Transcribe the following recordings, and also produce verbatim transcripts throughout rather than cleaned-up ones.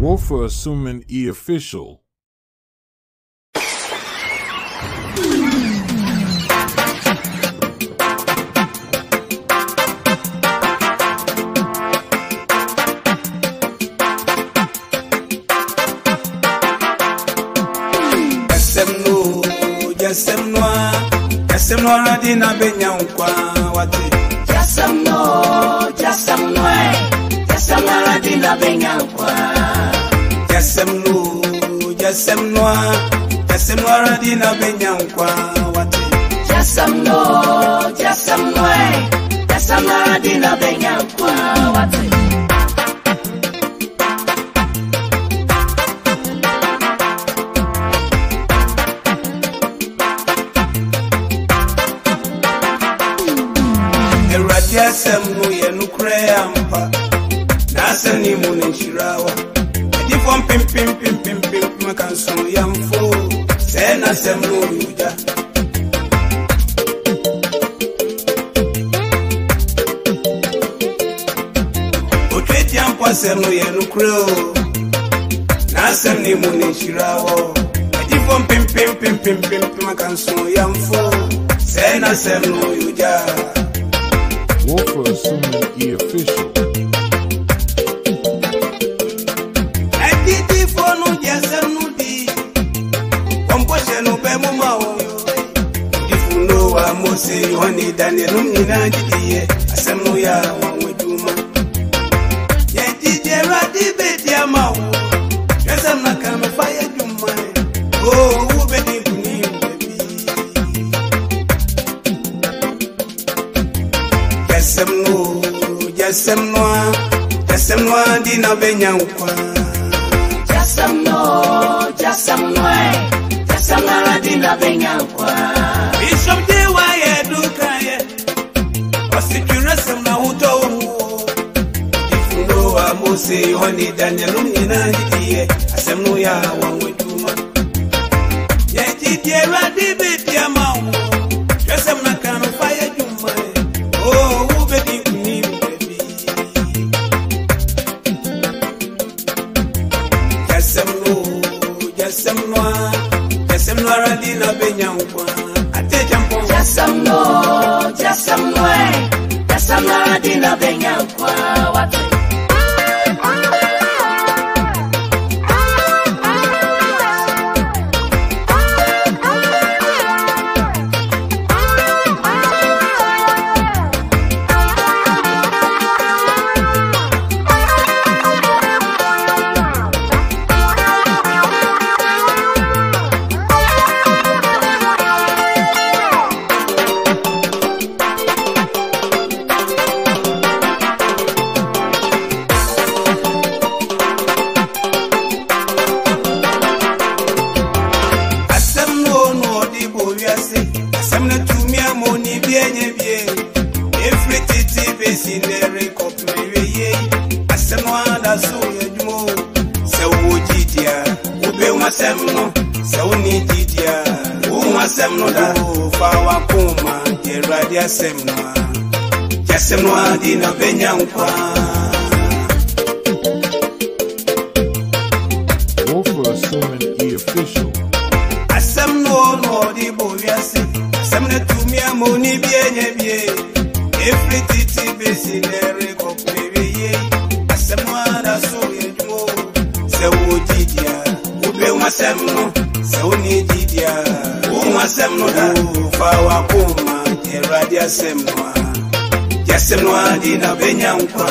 Wofa Asomani official. Asem no, Asem no, Asem no already na benya unkwa wate. Asem no, Asem no, Asem already na benya unkwa. Asem no, Asem no, Asem already na benya unkwa wate. Asem no, Asem no, Asem already na benya unkwa wate. Asem no ye no kre ampa na asem ni mu ne shirawa di fom pim pim pim pim pim makan so yamfo se na asem no yuja o tweti ampa asem no ye no kre o na asem ni mu ne shirawa di fom pim pim pim pim pim makan so yamfo se na asem no yuja. Wofa Asomani official. I did the phone no Asem no di. Composure no be mo ma o. If you know I must say honey Daniel no ni na di ye. Asem no ya wan we do ma. Ye di je ra di be di ama o. Asem na ka me fire do ma. Oh, wo be di kuni baby. Asem no, Asem no, Asem no di na benya unkwa. Asem no, Asem no, Asem already na benya unkwa. Bishop de wa ye do kaye. Osikira sem na huto wo. If you know I must say honey Daniel no ni na di ye. Asem no ya wan we do ma. Ye di di ra di be di ama wo. Asem na kan fire do ma. Oh, wo be di kuni baby. Asem no, Asem no, Asem no already na benya unkwa. Ate jampo. Asem no, Asem no, Asem already na benya unkwa wate. Asem na tumi amoni bienye bien. Every titi besi nere kopre ye. Asem no da so yejumo. Se wo jidia, wo be wo asem no. Se wo ni jidia, wo asem no da fa wa koma. Je radi asem no. Asem no di na benya unkwa. Wofa Asomani official. Asem no no di boviase. Asem na tumi amoni bienye bien. Every titi besi nere kopre ye. Asem no da so yejumo. Se wo jidia, wo be wo asem no. Se wo ni jidia, wo asem no da fa wa koma. Je radi asem no. Asem no di na benya unkwa.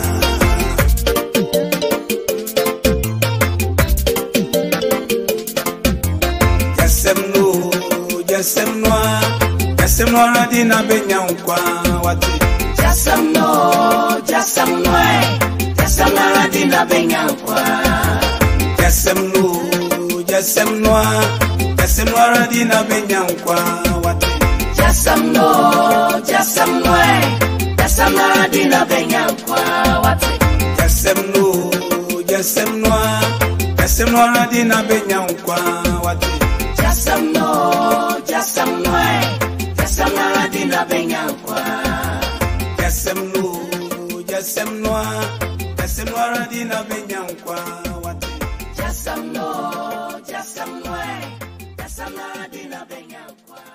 Asem no, Asem no, Asem no already na benya unkwa wate. Asem no, Asem no, Asem already na benya unkwa. Asem no, Asem no, Asem no already na benya unkwa wate. Asem no, Asem no, Asem already na benya unkwa wate. Asem no, Asem no, Asem no already na benya unkwa wate. Asem no, Asem no, Asem already na benya unkwa. Asem no, Asem no, Asem no already na benya unkwa wate. Jasam no, jasam we, jasam na dina benya kwa.